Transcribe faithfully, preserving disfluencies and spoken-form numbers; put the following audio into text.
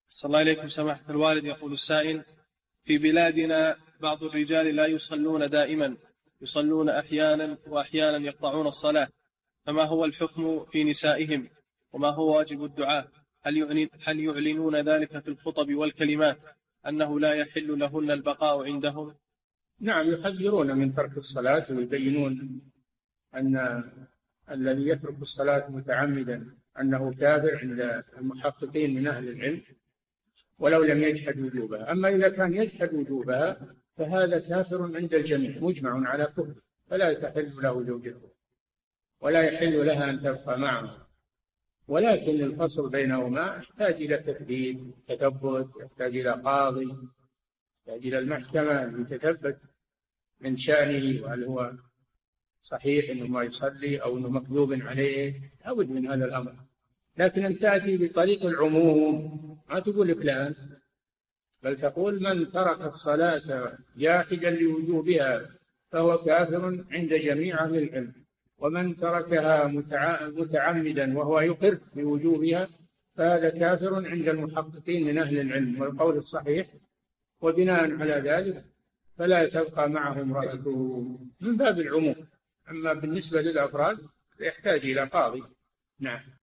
صلى الله عليكم سماحة الوالد. يقول السائل: في بلادنا بعض الرجال لا يصلون دائما، يصلون أحيانا وأحيانا يقطعون الصلاة، فما هو الحكم في نسائهم؟ وما هو واجب الدعاء؟ هل هل يعلنون ذلك في الخطب والكلمات أنه لا يحل لهن البقاء عندهم؟ نعم، يحذرون من ترك الصلاة ويبينون أن الذي يترك الصلاة متعمدا أنه كافر عند المحققين من أهل العلم ولو لم يجحد وجوبها. أما إذا كان يجحد وجوبها فهذا كافر عند الجميع مجمع على كفر، فلا تحل له زوجته ولا يحل لها أن تبقى معه. ولكن الفصل بينهما يحتاج إلى تثبيت تثبت، يحتاج إلى قاضي، يحتاج إلى المحكمة لتثبت من شأنه وهل هو صحيح أنه ما يصلي أو أنه مكذوب عليه. لابد من هذا الأمر. لكن أن تأتي بطريق العموم ما تقول فلان، بل تقول من ترك الصلاة جاحدا لوجوبها فهو كافر عند جميع أهل العلم، ومن تركها متعمدا وهو يقر بوجوبها فهذا كافر عند المحققين من أهل العلم والقول الصحيح. وبناء على ذلك فلا تبقى معه امرأته من باب العموم. أما بالنسبة للأفراد يحتاج إلى قاضي. نعم.